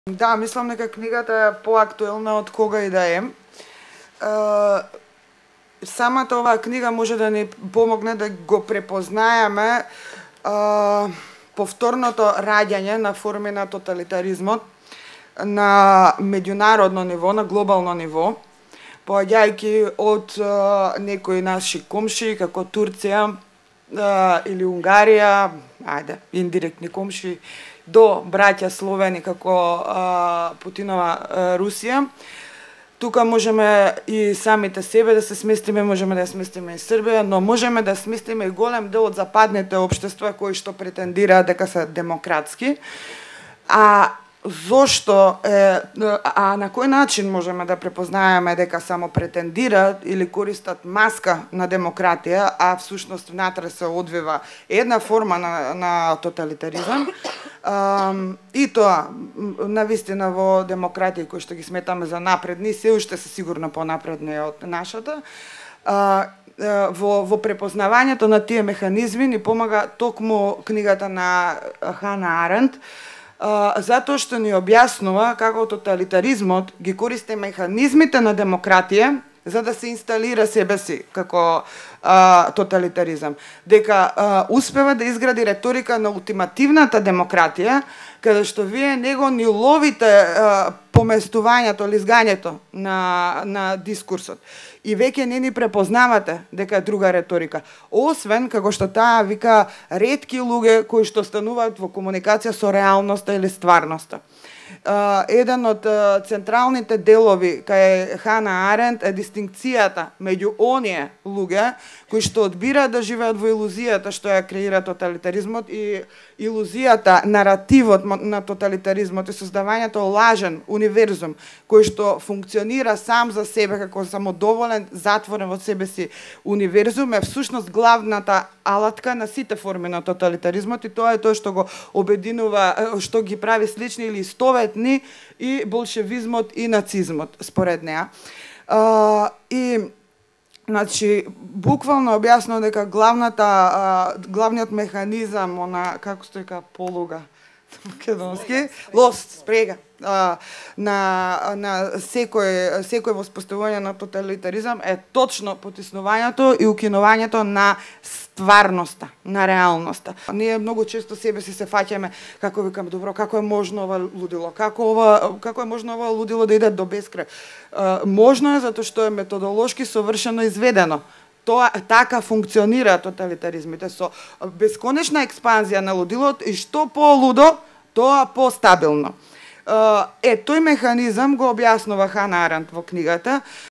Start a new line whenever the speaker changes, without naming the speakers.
Да, мислам дека книгата е поактуелна од кога и да е. Самата оваа книга може да ни помогне да го препознаеме повторното раѓање на форми на тоталитаризмот на меѓународно ниво, на глобално ниво, поаѓајќи од некои наши комши како Турција или Унгарија, индиректни комши, до браќа Словени како Путинова Русија. Тука можеме и самите себе да се сместиме, можеме да сместиме и Србија, но можеме да сместиме и голем дел од западните општества кои што претендираат дека се демократски. Зошто на кој начин можеме да препознаеме дека само претендираат или користат маска на демократија, а всушност внатре се одвива една форма на тоталитаризам? И тоа, навистина во демократии кои што ги сметаме за напредни, се уште се сигурно понапредни од нашата, во препознавањето на тие механизми ни помага токму книгата на Хана Аренд, затоа што ни објаснува како тоталитаризмот ги користи механизмите на демократија за да се инсталира себе си како тоталитаризам. Дека успева да изгради реторика на ултимативната демократија, каде што вие него ни ловите поместувањето, лизгањето на дискурсот. И веќе не ни препознавате дека е друга реторика. Освен како што таа вика ретки луѓе кои што стануваат во комуникација со реалноста или стварноста. Еден од централните делови кај Хана Аренд е дистинкцијата меѓу оние луѓе кои што одбираат да живеат во илузијата што ја креира тоталитаризмот и илузијата, наративот на тоталитаризмот и создавањето лажен универзум кој што функционира сам за себе како самодоволен, затворен во себе си универзум е всушност главната алатка на сите форми на тоталитаризмот и тоа е тоа што го обединува, што ги прави слични или истоветни и болшевизмот и нацизмот според неа. Значи, буквално објаснува дека главниот механизам, како се вика полуга, македонски, лост, спрега, на секој воспоставување на тоталитаризам е точно потиснувањето и укинувањето на стварноста, на реалноста. Ние многу често себе си се фаќаме, како викам, добро, како е можно ова лудило, како е можно ова лудило да иде до бескрај. Можно е затоа што е методолошки совршено изведено. Тоа така функционира тоталитаризмите со бесконечна експанзија на лудилот и што по-лудо, тоа по-стабилно. Тој механизам го објаснува Хана Аренд во книгата.